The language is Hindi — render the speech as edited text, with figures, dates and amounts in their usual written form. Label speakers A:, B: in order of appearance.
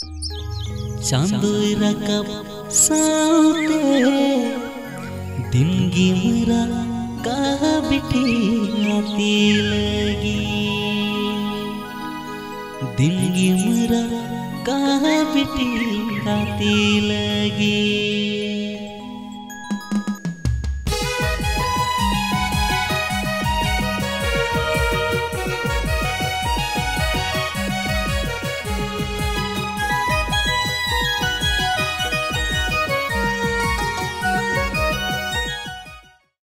A: चांदोय रकब साउते दिन गिमरा कहा बिठी आती लगी। दिन गिमरा कहा बिठी आती लगी।